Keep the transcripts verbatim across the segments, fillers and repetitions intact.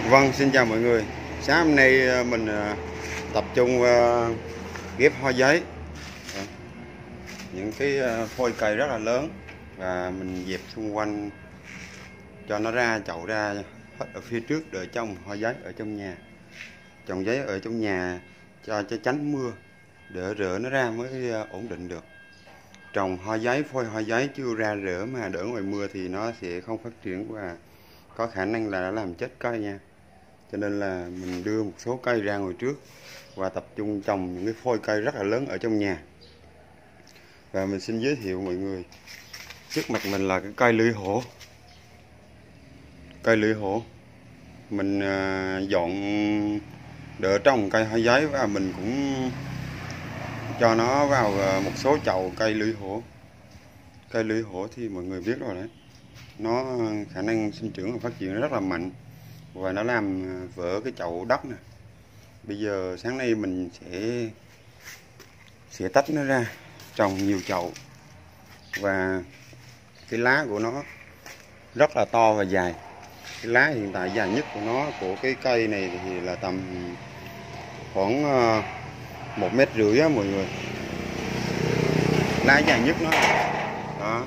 Vâng, xin chào mọi người. Sáng hôm nay mình tập trung ghép hoa giấy, những cái phôi cây rất là lớn, và mình dẹp xung quanh cho nó ra chậu ra hết ở phía trước để trồng hoa giấy ở trong nhà. Trồng giấy ở trong nhà cho cho tránh mưa, để rễ nó ra mới ổn định được. Trồng hoa giấy, phôi hoa giấy chưa ra rễ mà đỡ ngoài mưa thì nó sẽ không phát triển và có khả năng là nó làm chết cây nha. Cho nên là mình đưa một số cây ra ngoài trước và tập trung trồng những cái phôi cây rất là lớn ở trong nhà. Và mình xin giới thiệu mọi người, trước mặt mình là cái cây lưỡi hổ. Cây lưỡi hổ mình dọn đỡ trồng cây hoa giấy, và mình cũng cho nó vào một số chậu cây lưỡi hổ. Cây lưỡi hổ thì mọi người biết rồi đấy, nó khả năng sinh trưởng và phát triển rất là mạnh, và nó làm vỡ cái chậu đất nè. Bây giờ sáng nay mình sẽ sẽ tách nó ra trồng nhiều chậu, và cái lá của nó rất là to và dài. Cái lá hiện tại dài nhất của nó, của cái cây này thì là tầm khoảng một mét rưỡi á mọi người. Lá dài nhất nó đó.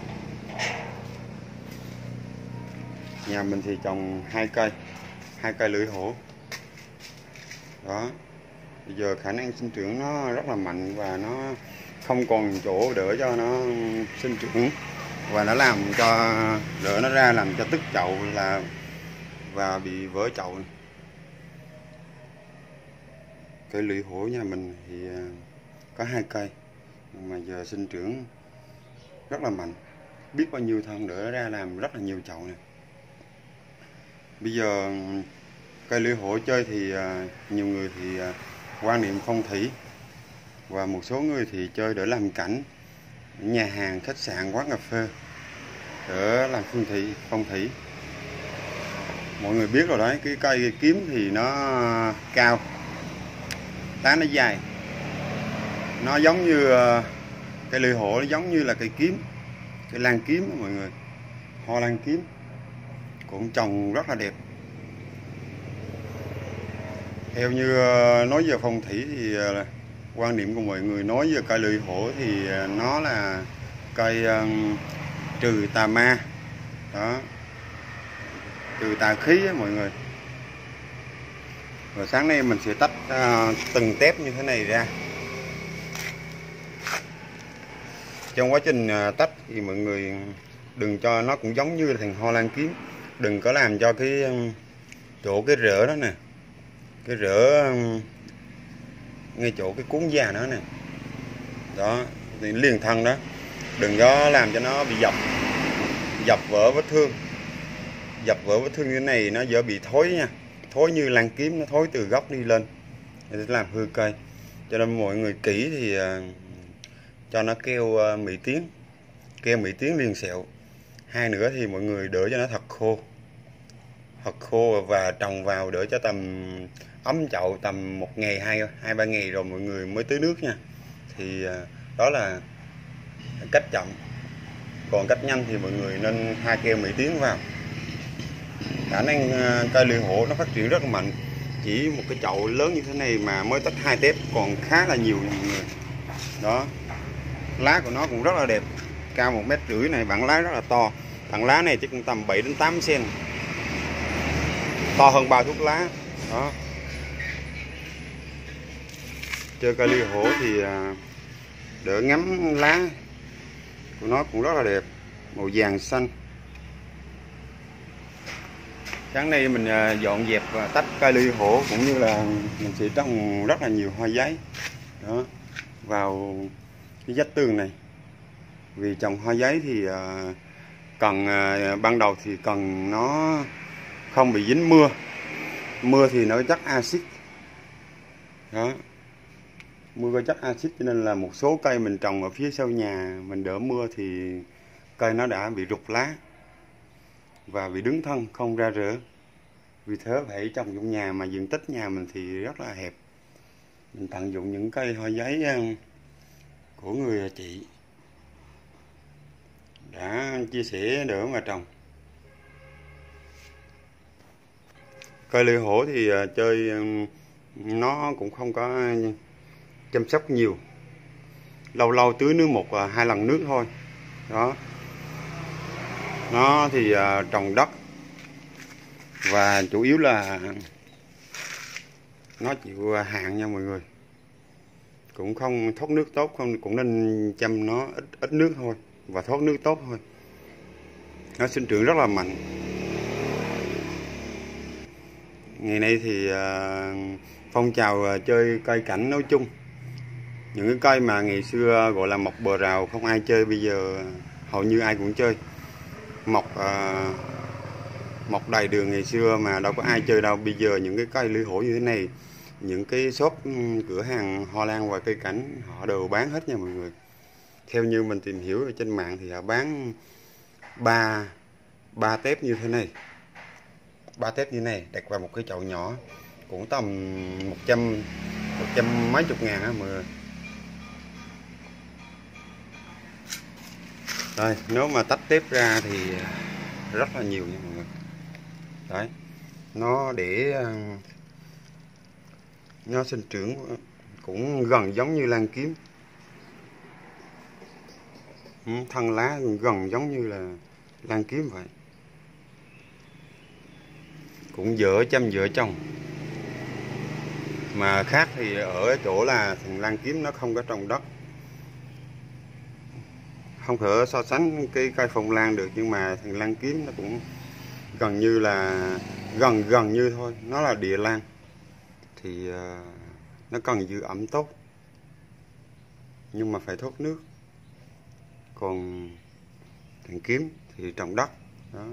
Nhà mình thì trồng hai cây hai cây lưỡi hổ đó. Bây giờ khả năng sinh trưởng nó rất là mạnh, và nó không còn chỗ để cho nó sinh trưởng, và nó làm cho đỡ nó ra làm cho tức chậu là và bị vỡ chậu. Cây lưỡi hổ nhà mình thì có hai cây, nhưng mà giờ sinh trưởng rất là mạnh, biết bao nhiêu thân đỡ ra làm rất là nhiều chậu này. Bây giờ cây lưỡi hổ chơi thì nhiều người thì quan niệm phong thủy, và một số người thì chơi để làm cảnh nhà hàng, khách sạn, quán cà phê, để làm phong thủy phong thủy mọi người biết rồi đấy. Cái cây kiếm thì nó cao, lá nó dài, nó giống như cây lưỡi hổ, nó giống như là cây kiếm, cây lan kiếm đó mọi người. Hoa lan kiếm cũng trồng rất là đẹp. Theo như nói về phong thủy thì quan điểm của mọi người nói về cây lưỡi hổ thì nó là cây trừ tà ma đó, trừ tà khí á mọi người. Và sáng nay mình sẽ tách uh, từng tép như thế này ra. Trong quá trình uh, tách thì mọi người đừng cho nó cũng giống như thằng hoa lan kiếm, đừng có làm cho cái um, chỗ cái rễ đó nè, cái rễ um, ngay chỗ cái cuốn da nữa nè đó, thì liền thân đó, đừng có làm cho nó bị dập dập vỡ vết thương. Dập vỡ vết thương như thế này nó dễ bị thối nha, thối như lan kiếm, nó thối từ gốc đi lên để làm hư cây. Cho nên mọi người kỹ thì uh, cho nó keo uh, mỹ tiến, keo mỹ tiến liền sẹo. Hai nữa thì mọi người đỡ cho nó thật khô, thật khô và trồng vào đỡ cho tầm ấm chậu tầm một ngày hai hai ba ngày rồi mọi người mới tưới nước nha. Thì uh, đó là cách chậm. Còn cách nhanh thì mọi người nên hai keo mỹ tiến vào. Khả năng cây lưỡi hổ nó phát triển rất là mạnh. Chỉ một cái chậu lớn như thế này mà mới tách hai tép còn khá là nhiều mọi người đó. Lá của nó cũng rất là đẹp, cao một mét rưỡi này, bản lá rất là to. Bản lá này chắc tầm bảy đến tám xen, to hơn bao thuốc lá đó. Chơi cây lưỡi hổ thì đỡ ngắm lá của nó cũng rất là đẹp, màu vàng xanh. Sáng nay mình dọn dẹp và tách cây lưỡi hổ, cũng như là mình sẽ trồng rất là nhiều hoa giấy đó vào cái vách tường này. Vì trồng hoa giấy thì cần ban đầu thì cần nó không bị dính mưa. Mưa thì nó chất axit đó, mưa có chất axit, cho nên là một số cây mình trồng ở phía sau nhà mình đỡ mưa thì cây nó đã bị rụng lá và bị đứng thân, không ra rễ. Vì thế phải trồng trong nhà, mà diện tích nhà mình thì rất là hẹp. Mình tận dụng những cây hoa giấy của người chị đã chia sẻ để mà trồng. Cây lưỡi hổ thì chơi nó cũng không có chăm sóc nhiều, lâu lâu tưới nước một hai lần nước thôi. Đó, nó thì trồng đất và chủ yếu là nó chịu hạn nha mọi người, cũng không thoát nước tốt, không cũng nên chăm nó ít ít nước thôi và thoát nước tốt thôi. Nó sinh trưởng rất là mạnh. Ngày nay thì uh, phong trào uh, chơi cây cảnh nói chung, những cái cây mà ngày xưa gọi là mọc bờ rào không ai chơi, bây giờ hầu như ai cũng chơi. Mọc uh, mọc đầy đường ngày xưa mà đâu có ai chơi đâu. Bây giờ những cái cây lưỡi hổ như thế này, những cái shop cửa hàng hoa lan và cây cảnh họ đều bán hết nha mọi người. Theo như mình tìm hiểu ở trên mạng thì họ bán ba ba tép như thế này, ba tép như này đặt vào một cái chậu nhỏ cũng tầm một trăm một trăm mấy chục ngàn á mọi người. Đây, nếu mà tách tép ra thì rất là nhiều nha mọi người. Đấy, nó để nó sinh trưởng cũng gần giống như lan kiếm, thân lá gần giống như là lan kiếm vậy, cũng dở chăm dở trồng. Mà khác thì ở chỗ là thằng lan kiếm nó không có trồng đất, không thể so sánh cái cây phong lan được, nhưng mà thằng lan kiếm nó cũng gần như là gần gần như thôi, nó là địa lan thì uh, nó cần giữ ẩm tốt nhưng mà phải thoát nước. Còn thằng kiếm thì trồng đất. Đó,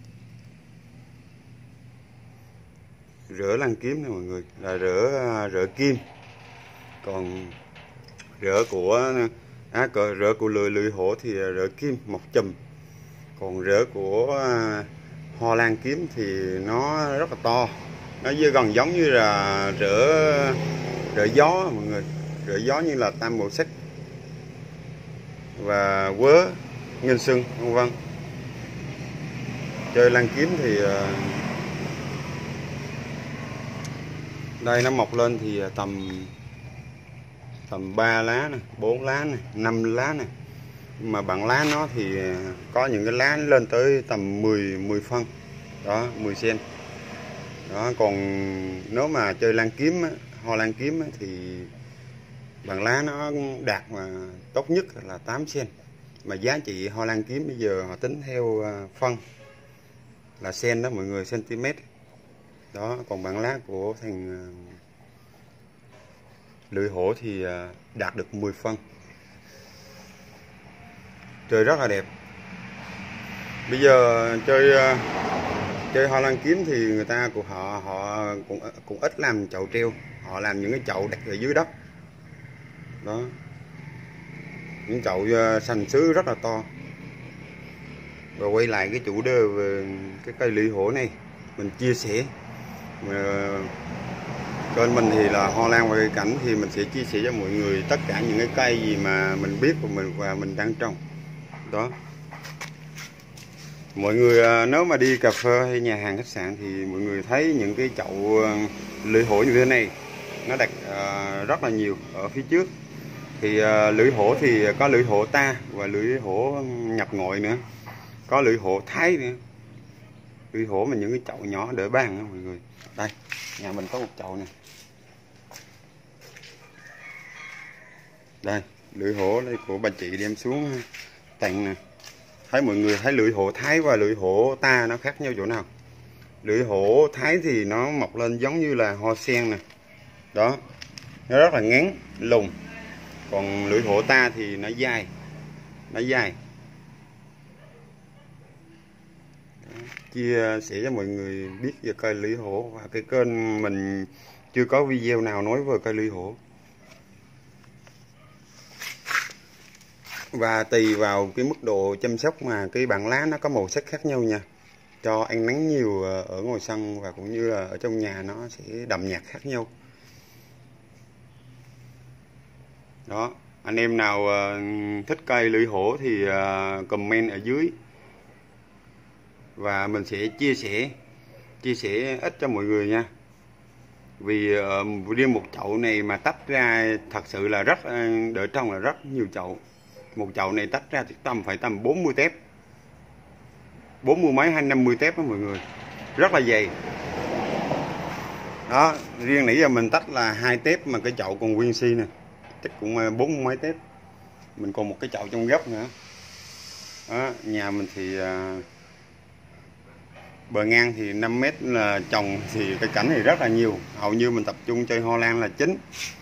rễ lan kiếm này mọi người là rễ rễ kim, còn rễ của á à, rễ của lưỡi lưỡi hổ thì rễ kim mọc chùm, còn rễ của à, hoa lan kiếm thì nó rất là to, nó gần giống như là rễ rễ gió mọi người, rễ gió như là tam màu sắc và quớ nghênh sưng vân vân. Chơi lan kiếm thì đây nó mọc lên thì tầm tầm ba lá này, bốn lá này, năm lá này. Mà bằng lá nó thì có những cái lá lên tới tầm mười mười phân. Đó, mười xen. Đó, còn nếu mà chơi lan kiếm hoa lan kiếm thì bằng lá nó đạt mà tốt nhất là tám xen. Mà giá trị hoa lan kiếm bây giờ họ tính theo phân là sen đó mọi người, cm. Đó, còn bằng lá của thằng lưỡi hổ thì đạt được mười phân. Chơi rất là đẹp. Bây giờ chơi chơi hoa lan kiếm thì người ta của họ họ cũng cũng ít làm chậu treo, họ làm những cái chậu đặt ở dưới đất. Đó, những chậu sành sứ rất là to. Và quay lại cái chủ đề về cái cây lưỡi hổ này, mình chia sẻ mà kênh mình thì là hoa lan và cây cảnh, thì mình sẽ chia sẻ cho mọi người tất cả những cái cây gì mà mình biết và mình và mình đang trồng. Đó, mọi người nếu mà đi cà phê hay nhà hàng khách sạn thì mọi người thấy những cái chậu lưỡi hổ như thế này nó đặt uh, rất là nhiều ở phía trước. Thì uh, lưỡi hổ thì có lưỡi hổ ta và lưỡi hổ nhập ngoại nữa, có lưỡi hổ Thái nữa. Lưỡi hổ mà những cái chậu nhỏ đỡ bàn đó mọi người. Đây, nhà mình có một chậu này. Đây, lưỡi hổ đây của bà chị đem xuống tặng nè. Thấy mọi người thấy lưỡi hổ Thái và lưỡi hổ ta nó khác nhau chỗ nào? Lưỡi hổ Thái thì nó mọc lên giống như là hoa sen nè. Đó, nó rất là ngắn, lùn. Còn lưỡi hổ ta thì nó dài, nó dài. Đó, chia sẻ cho mọi người biết về cây lưỡi hổ. Và cái kênh mình chưa có video nào nói về cây lưỡi hổ. Và tùy vào cái mức độ chăm sóc mà cái bản lá nó có màu sắc khác nhau nha. Cho ánh nắng nhiều ở ngoài sân và cũng như là ở trong nhà nó sẽ đậm nhạt khác nhau. Đó, anh em nào thích cây lưỡi hổ thì comment ở dưới và mình sẽ chia sẻ chia sẻ ít cho mọi người nha. Vì uh, riêng một chậu này mà tách ra thật sự là rất uh, đỡ trong là rất nhiều chậu. Một chậu này tách ra thì tầm phải tầm bốn mươi tép, bốn mươi mấy hay năm mươi tép đó mọi người, rất là dày. Đó, riêng nãy giờ mình tách là hai tép mà cái chậu còn nguyên si nè, chắc cũng bốn mươi mấy tép. Mình còn một cái chậu trong góc nữa. Đó, nhà mình thì uh, bờ ngang thì năm mét là trồng thì cái cảnh thì rất là nhiều. Hầu như mình tập trung chơi hoa lan là chính.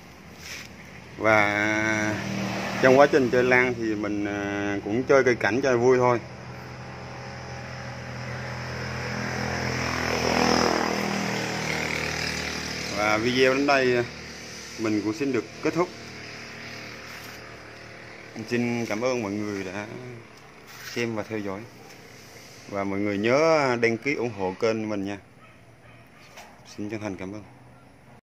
Và trong quá trình chơi lan thì mình uh, cũng chơi cây cảnh cho vui thôi. Và video đến đây mình cũng xin được kết thúc. Xin cảm ơn mọi người đã xem và theo dõi. Và mọi người nhớ đăng ký ủng hộ kênh mình nha. Xin chân thành cảm ơn.